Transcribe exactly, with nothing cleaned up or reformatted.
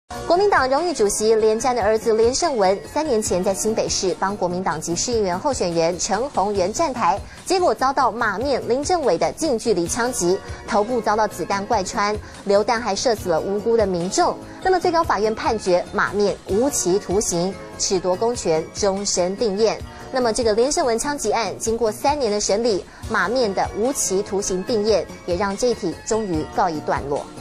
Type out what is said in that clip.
国民党荣誉主席连战的儿子连胜文，三年前在新北市帮国民党籍市议员候选人陈鸿源站台，结果遭到马面林政委的近距离枪击，头部遭到子弹贯穿，流弹还射死了无辜的民众。那么最高法院判决马面无期徒刑，褫夺公权，终身定谳。那么这个连胜文枪击案经过三年的审理，马面的无期徒刑定谳，也让这一题终于告一段落。